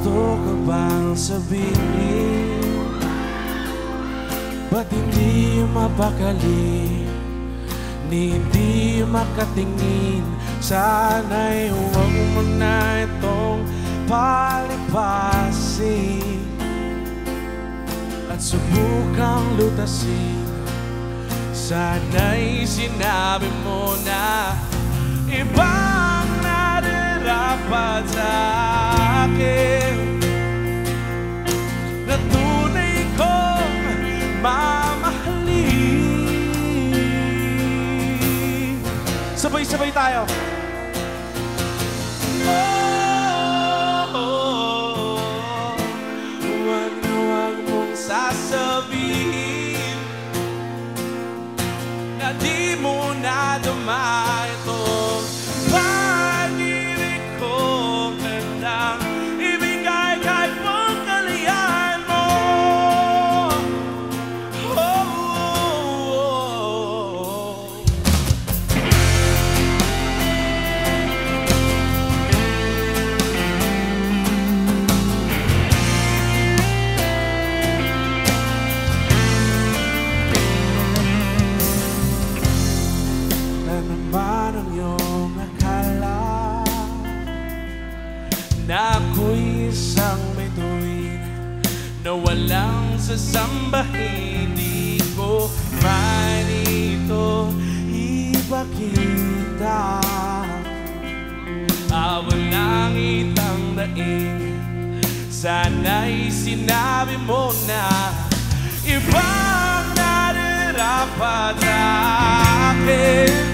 gusto ka bang sabihin? Ba't hindi mapakali? Ni hindi makatingin? Sana'y huwag mo na itong palipasin at subukang lutasin. Sana'y sinabi mo na ibang nararapat sa akin, na tunay kong mamahalin. Sabay-sabay tayo. Wag mong sasabihin na di mo nadama itong pag-ibig ko, gandang ibigay kahit mong kaliyan mo. Naman ang iyong akala na ako'y isang bituin na walang sasambahin. Di ko man ito ipakita, walang itang daing. Sana'y sinabi mo na ibang nararapat sa akin,